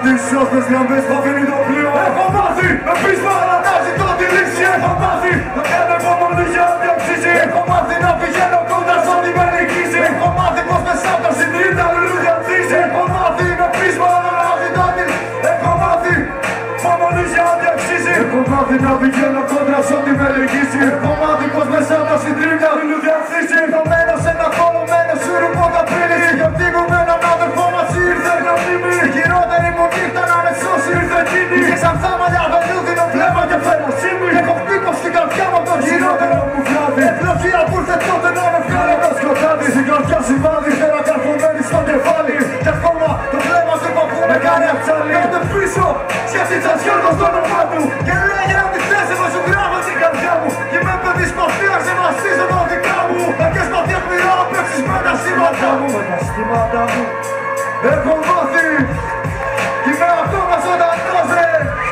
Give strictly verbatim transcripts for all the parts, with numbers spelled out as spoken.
τις σώστες γραμμές που αφήνει το πλοίο. Έχω μάθει να πεις παρατάζει το τη λύση. Έχω μάθει να κάνω υπομονή για να διαξήσει. Έχω μάθει να πηγαίνω κοντά σ' ό,τι με νικήσει. Έχω μάθει πως μέσα από τα συντρίττα λουλούδια ανθίσει. Έχω μάθει να πεις παρατάζει το τη λύση. Έχω μάθει υπομονή για να διαξήσει. Έχω μάθει να πηγαίνω κοντά σ' ό,τι με νικήσει. Έχω μάθει πως μέσα από τα συντρίττα λουλούδια ανθίσει. Ιδωμένο σε ένα κολωμένο σούρουπο καπρίλης. Για φύγω με έναν αδερφό μας ήρθε να μνήμη. Η χειρότερη μου νύχτα να με σώσει ήρθε εκείνη. Είχε σαν θα μαλλιά βελούδινο βλέμμα και φαινοσύνη. Έχω χτύπω στην καρδιά μου το χειρότερο μου βράδυ. Ευλογία που ήρθε τότε να με βγάλει από το σκοτάδι. Στην καρδιά συμβάδι θέλω καρφωμένη στο κεφάλι. Κι ακόμα το βλέμμα του παππού με κάνει αψάλι. Κάτε πίσω σκέφτη τσασιόρκο στο όνομά του. Και λέγε να τη θέση μου σου γράφω την καρδιά μου. Και με παιδί σπαθία ξεμαστίζω τα δικά μου. Να και σπαθία πειρά να παίξεις με τα σήματα μου. Με τα στήματα μου έχω μάθει. Κι είμαι ακόμα ζωντανός ρε.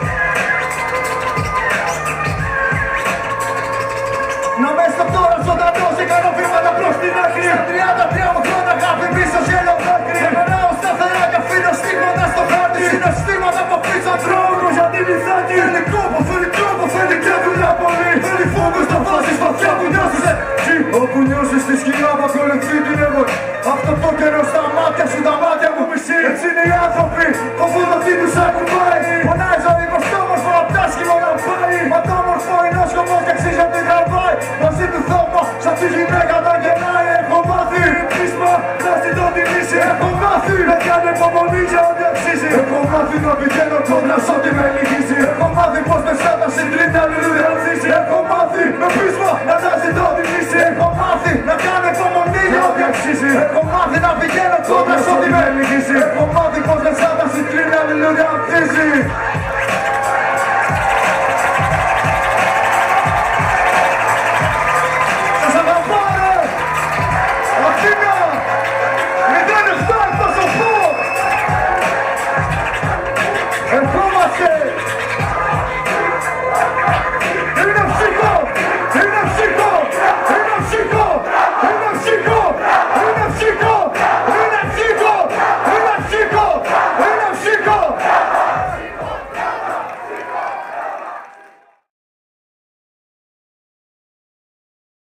Να μες στο τώρα ζωντανός και κάνω βήματα προς την άκρη. Στα τριάντα τρία μου χρόνια αγάπη πίσω γέλιο δάκρυ. Εμενάω σταθερά και αφήνω στίγματα στο χάρτη. Συναισθήματα από πίσω τρώνω για την Ιθάκη. Θέλει κόπο, θέλει τρόπο, θέλει και δουλειά πολύ. Θέλει φόβος να βάζεις βαθιά που νιώσεις έτσι. Όπου νιώσεις τη σκηνά που ακολουθεί την εγώ. Αυτό το καιρό στα μάτια σου, τα μάτια μου μισή. Έτσι είναι οι άνθρωποι, φοβούνται τι τους ακουμπάει. Πονάει ζωή πως το όμορφο απ' τα άσχημα να πάει. Μα το όμορφο είναι ο σκοπός και αξίζει ότι τραβάει. Μαζί του θόμα, σαν τη γυναίκα τα γεννάει. Έχω μάθει, πείσμα, να ζητώ τη λύση. Έχω μάθει, να κάνω υπομονή για ό,τι αξίζει. Έχω μάθει να πηγαίνω κοντά σ' ό,τι με λυγίζει. Έχω μάθει πως μέσα τα συντρίττα λουλούδια ανθίσει. Έχω μάθει, με πείσμα, να τα ζητώ τη λύση. Έχω μάθει, να κάνω υπομονή για ό,τι αξίζει. Έχω μάθει να πηγαίνω κοντά σ' ό,τι με λυγίζει. Έχω μάθει πως μέσα τα συντρίττα λουλούδια ανθίσει.